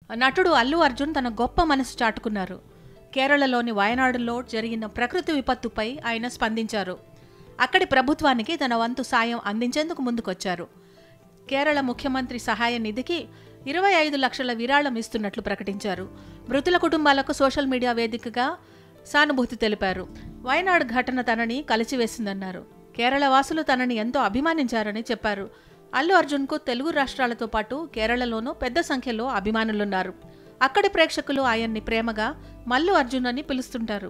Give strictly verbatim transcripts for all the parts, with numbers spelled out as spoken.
నటుడు అల్లు అర్జున్ తన గొప్ప మనసు చాటుకున్నారు. కేరళలోని వయనాడులో జరిగిన ప్రకృతి విపత్తుపై ఆయన స్పందించారు. అక్కడి ప్రభుత్వానికి తన వంతు సాయం అందించేందుకు ముందుకొచ్చారు. కేరళ ముఖ్యమంత్రి సహాయ నిధికి ఇరవై ఐదు లక్షల విరాళం ఇస్తున్నట్లు ప్రకటించారు. మృతుల కుటుంబాలకు సోషల్ మీడియా వేదికగా సానుభూతి తెలిపారు. వయనాడు ఘటన తనని కలిచివేసిందన్నారు. కేరళ వాసులు తనని ఎంతో అభిమానించారని చెప్పారు. అల్లు అర్జున్కు తెలుగు రాష్ట్రాలతో పాటు కేరళలోనూ పెద్ద సంఖ్యలో అభిమానులున్నారు. అక్కడి ప్రేక్షకులు ఆయన్ని ప్రేమగా మల్లు అర్జున్ అని పిలుస్తుంటారు.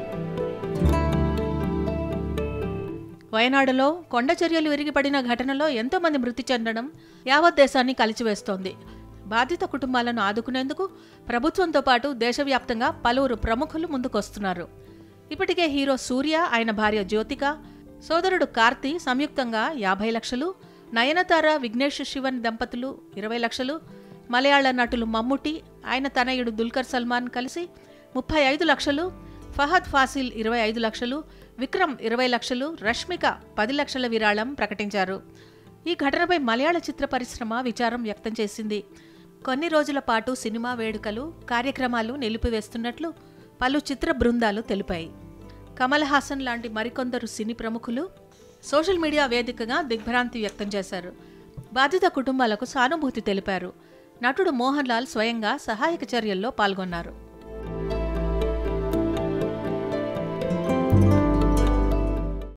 వయనాడులో కొండ చర్యలు విరిగిపడిన ఘటనలో ఎంతో మంది మృతి చెందడం యావత్ దేశాన్ని కలిచివేస్తోంది. బాధిత కుటుంబాలను ఆదుకునేందుకు ప్రభుత్వంతో పాటు దేశవ్యాప్తంగా పలువురు ప్రముఖులు ముందుకొస్తున్నారు. ఇప్పటికే హీరో సూర్య, ఆయన భార్య జ్యోతిక, సోదరుడు కార్తీ సంయుక్తంగా యాభై లక్షలు, నయనతార, విఘ్నేష్ శివన్ దంపతులు ఇరవై లక్షలు, మలయాళ నటులు మమ్ముటి, ఆయన తనయుడు దుల్కర్ సల్మాన్ కలిసి ముప్పై ఐదు లక్షలు, ఫహద్ ఫాసిల్ ఇరవై ఐదు లక్షలు, విక్రమ్ ఇరవై లక్షలు, రష్మిక పది లక్షల విరాళం ప్రకటించారు. ఈ ఘటనపై మలయాళ చిత్ర పరిశ్రమ విచారం వ్యక్తం చేసింది. కొన్ని రోజుల పాటు సినిమా వేడుకలు, కార్యక్రమాలు నిలిపివేస్తున్నట్లు పలు చిత్ర బృందాలు తెలిపాయి. కమల్ హాసన్ లాంటి మరికొందరు సినీ ప్రముఖులు సోషల్ మీడియా వేదికగా దిగ్భ్రాంతి వ్యక్తం చేశారు. బాధిత కుటుంబాలకు సానుభూతి తెలిపారు. నటుడు మోహన్ లాల్ స్వయంగా సహాయక చర్యల్లో పాల్గొన్నారు.